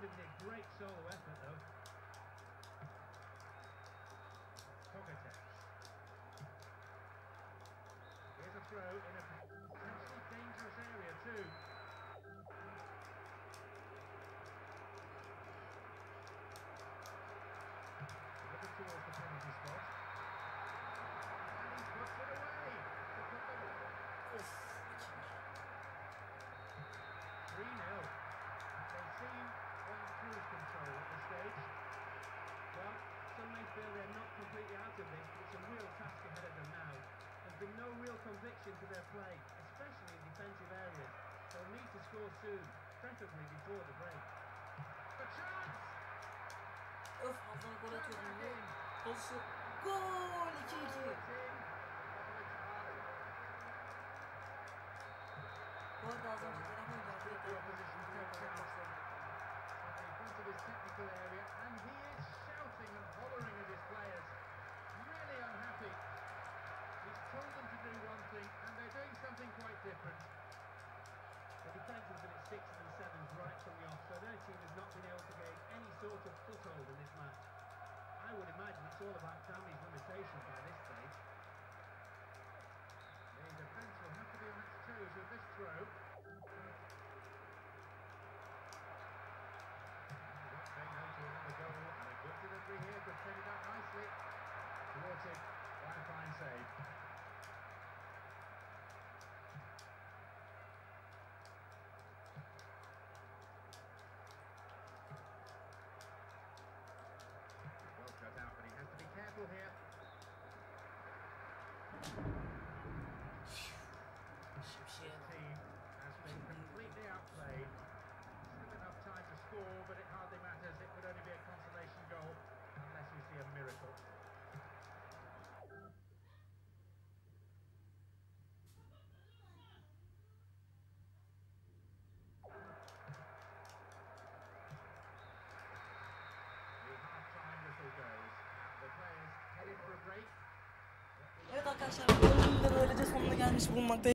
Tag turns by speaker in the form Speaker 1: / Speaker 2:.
Speaker 1: giving it great solo effort though. Kogatex. Here's a throw in a potentially dangerous area too. Looking towards the penalty spot. And he puts it away. To put them 3-0. They seem on cruise control at this stage. Well, some may feel they're not completely out of this, but it's a real task ahead of them now. There's been no real conviction to their play, especially in defensive areas. They'll need to score soon, preferably before the break. A chance!
Speaker 2: Öf, Hazan'a gol atıyordum ya. Pozisyon. Gol! 2-2. Bu arada az önce telefon geldi.
Speaker 1: In front of his technical area, and he is shouting and hollering at his players. Really unhappy. He's told them to do one thing, and they're doing something quite different. The defence has been at 6s and 7s right from the off, so their team has not been able to gain any sort of foothold in this match. I would imagine it's all about Tammy's limitations by this stage. The defence will have to be on its toes with this throw. The goal, and a good delivery here, could set it up nicely. Thwarted by a fine save. Well cut out, but he has to be careful here. The team has been completely outplayed. Still enough time to score, but it hardly matters. It would only be a consolation goal unless we see a miracle. The half-time whistle goes. The players headed for a break.
Speaker 2: Evet arkadaşlar, bölümün de böylece sonuna gelmiş bulunmaktayız.